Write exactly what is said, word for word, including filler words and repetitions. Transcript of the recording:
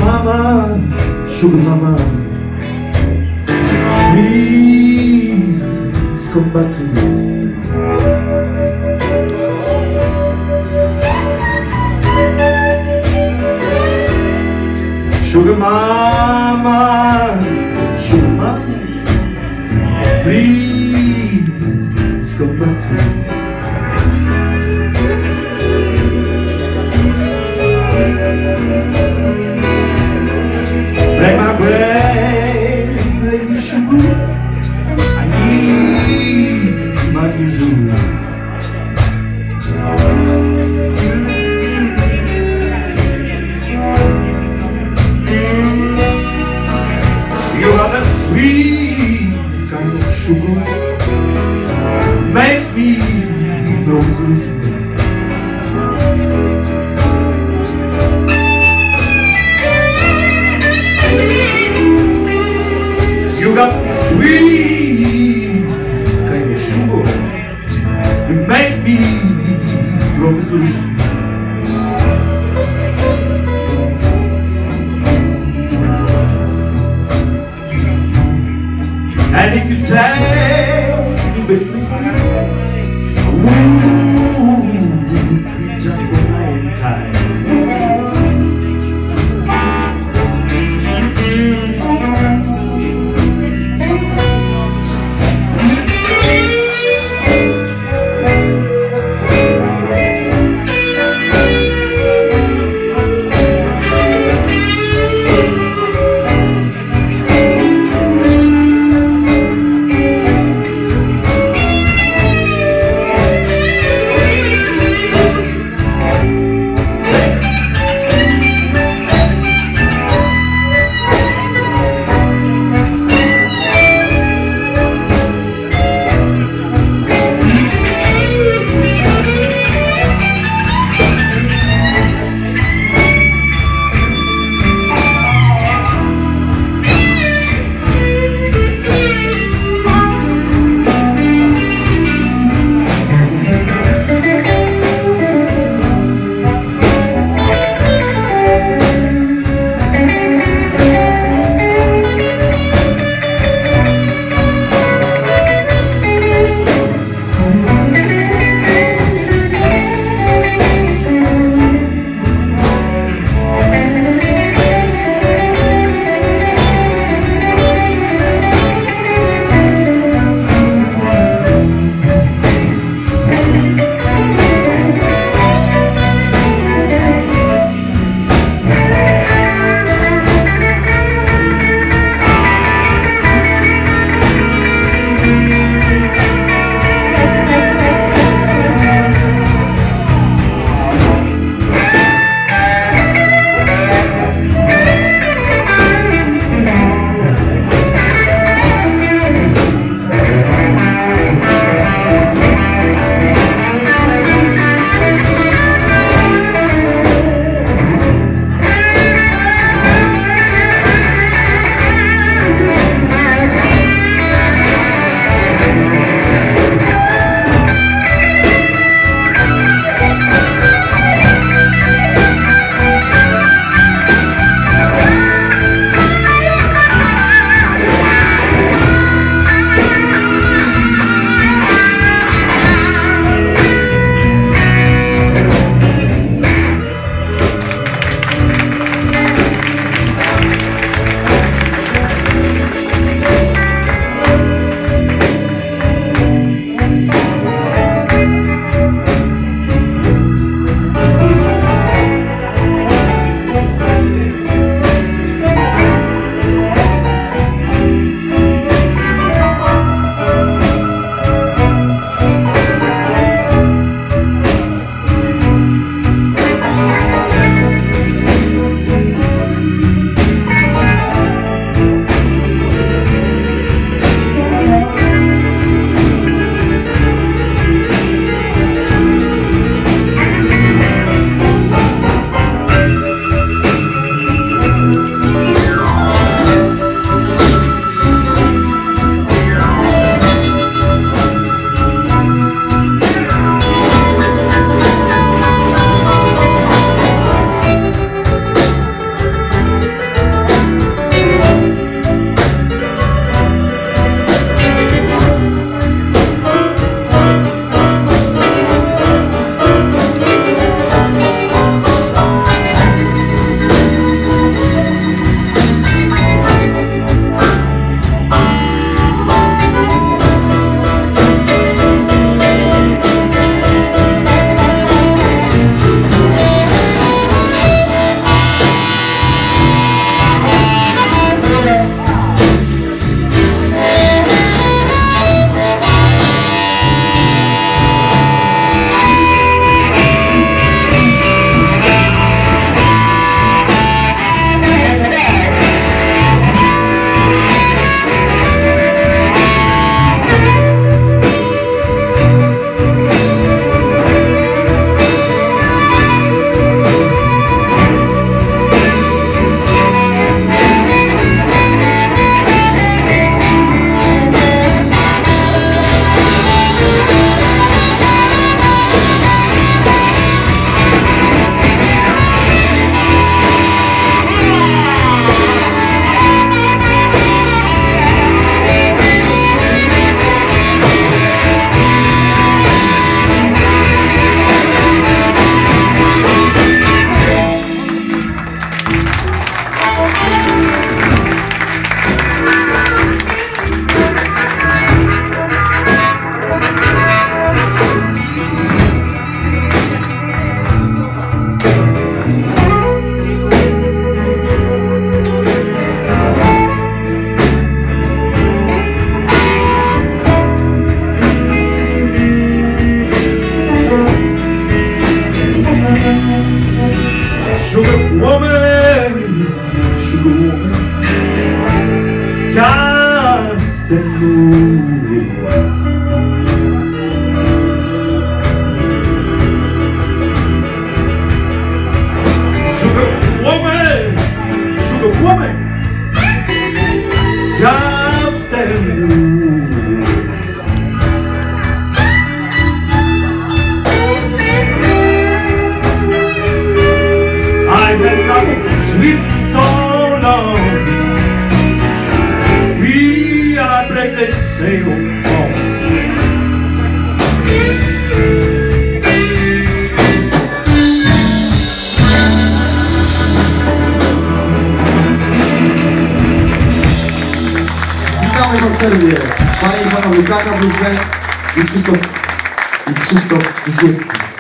mama, sugar mama, please come back to me. Sugar mama, sugar mama, please come back to me. Break my brain, lady sugar, I need my misery. You are the sweet kind of sugar, make me those with me. You got the sweet kind of sugar, you make me those with me. And if you take me, baby, ooh, just for my kind. woman, just a movie. Sugar woman, sugar woman, just a movie. I've had nothing sweet so long. We are break that sail from. Witamy w obserwie. Panie i panowie, Kaja Blues Band i Krzysztof, i Krzysztof Wyszycki.